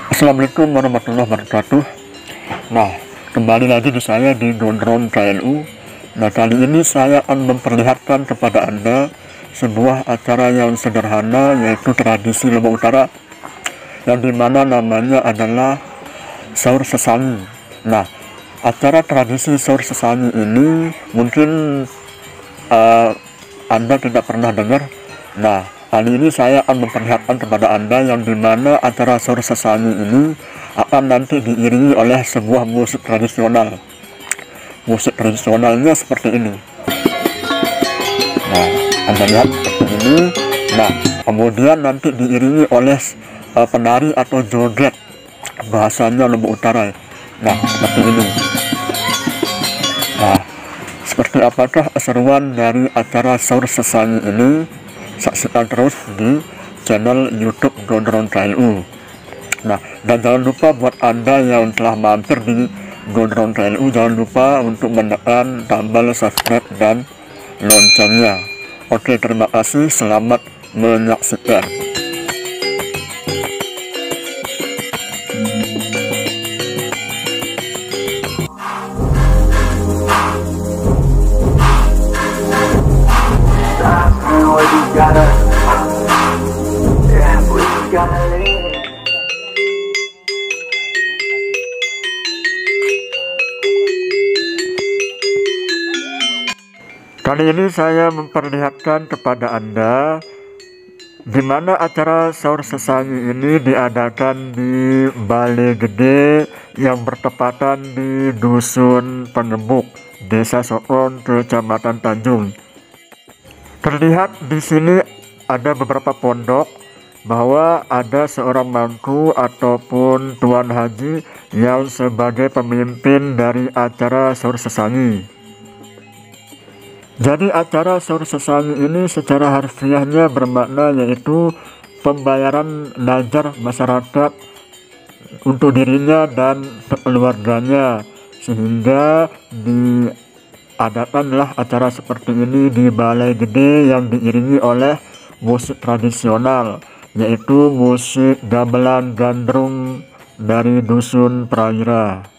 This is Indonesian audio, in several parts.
Assalamualaikum warahmatullahi wabarakatuh. Nah, kembali lagi di saya di Gondrong KNU. Nah, kali ini saya akan memperlihatkan kepada Anda sebuah acara yang sederhana, yaitu tradisi Lombok Utara, yang dimana namanya adalah Sahur Sesangi. Nah, acara tradisi Sahur Sesangi ini mungkin Anda tidak pernah dengar. Nah, kali ini saya akan memperlihatkan kepada Anda yang dimana acara Sahur Sesangi ini akan nanti diiringi oleh sebuah musik tradisional. Musik tradisionalnya seperti ini. Nah, Anda lihat seperti ini. Nah, kemudian nanti diiringi oleh penari atau joget, bahasanya Lombok Utara. Nah, seperti ini. Nah, seperti apakah keseruan dari acara Sahur Sesangi ini? Saksikan terus di channel YouTube Gondrong KNU. Nah, dan jangan lupa buat Anda yang telah mampir di Gondrong KNU, jangan lupa untuk menekan tombol subscribe dan loncengnya. Oke, terima kasih, selamat menyaksikan. Kali ini saya memperlihatkan kepada Anda di mana acara Sahur Sesangi ini diadakan di Balai Gede yang bertepatan di Dusun Pengebuk, Desa Sokon, Kecamatan Tanjung. Terlihat di sini ada beberapa pondok, bahwa ada seorang mangku ataupun tuan haji yang sebagai pemimpin dari acara Sahur Sesangi. Jadi acara Sahur Sesangi ini secara harfiahnya bermakna yaitu pembayaran najar masyarakat untuk dirinya dan keluarganya, sehingga diadakanlah acara seperti ini di Balai Gede yang diiringi oleh musik tradisional, yaitu musik gamelan gandrung dari Dusun Prawira.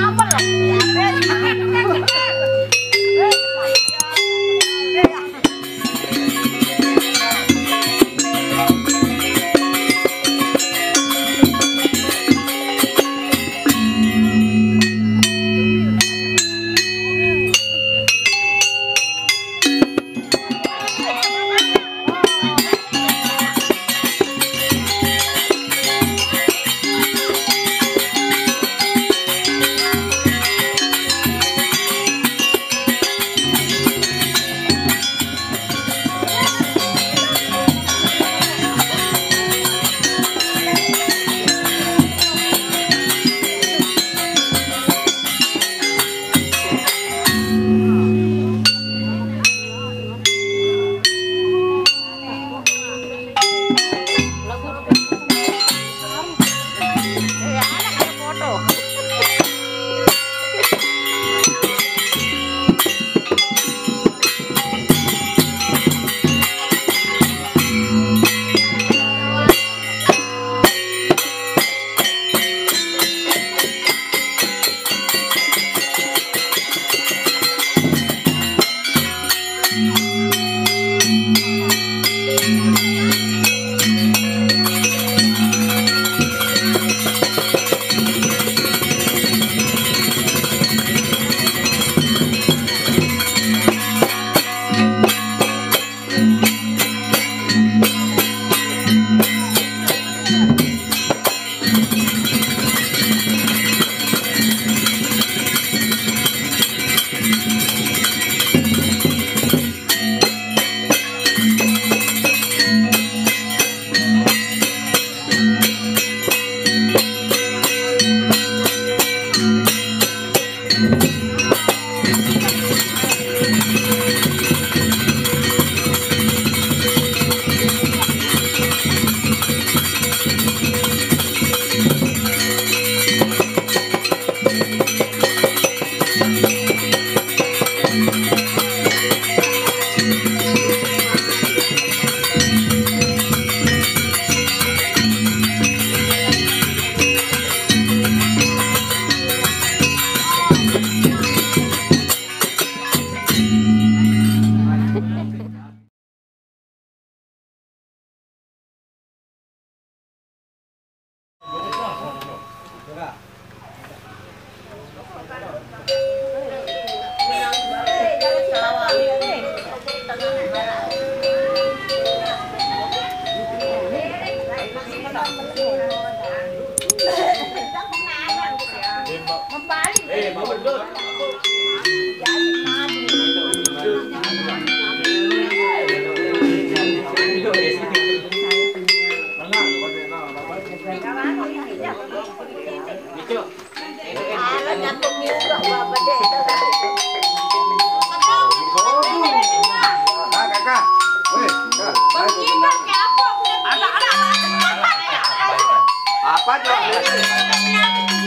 Apa